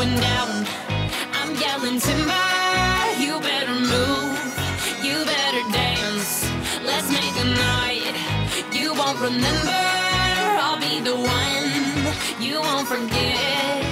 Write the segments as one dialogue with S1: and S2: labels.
S1: going down. I'm yelling timber, you better move, you better dance. Let's make a night you won't remember. I'll be the one you won't forget.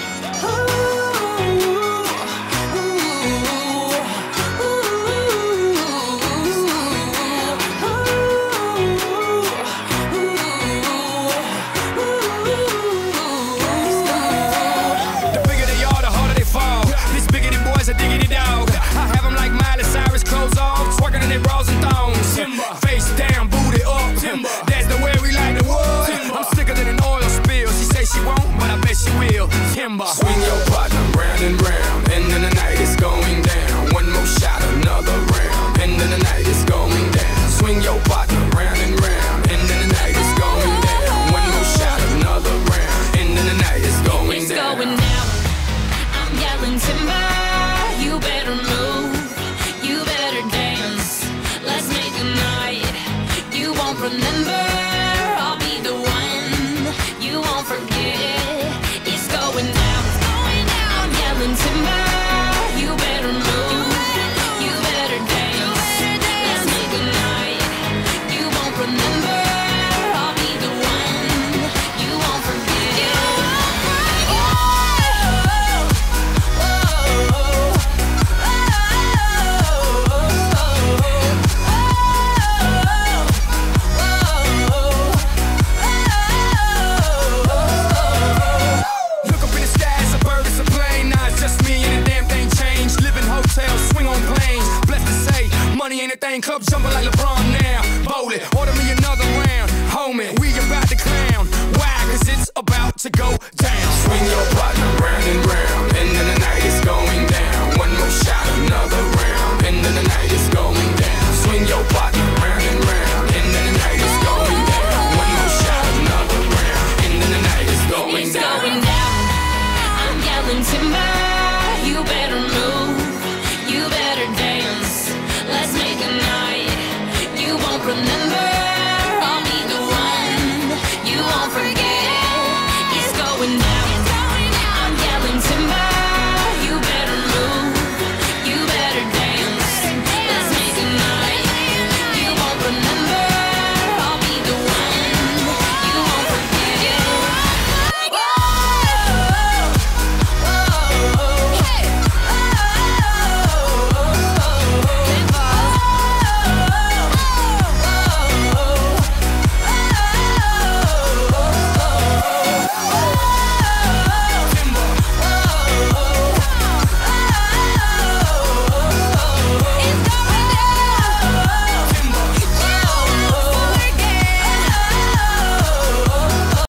S2: A diggity dog. I have them like Miley Cyrus, clothes off, twerking in their bras and thongs. Timber. Face down, booty up. Timber. That's the way we like the wood. Timber. I'm sicker than an oil spill. She say she won't, but I bet she will. Timber. Swing your partner round and round, and then the night is going down. One more shot, another round, and then the night is going down. Swing your partner round and round, and then the night is going down. One more shot, another round, and then the night is going
S1: it's
S2: down.
S1: Going down. I'm yelling timber. You better move, you better dance. Let's make a night you won't remember. I'll be the one you won't forget. It's going down, I'm yelling timber. You better move, you better dance. Let's make a night you won't remember. I'll be the one you won't forget.
S2: Money ain't a thing, club jumping like LeBron now. Bowl it, order me another round. Homie, we about to clown. Why? Cause it's about to go down. Swing your partner round and round, and then the night is going down. One more shot, another round, and then the night is going down.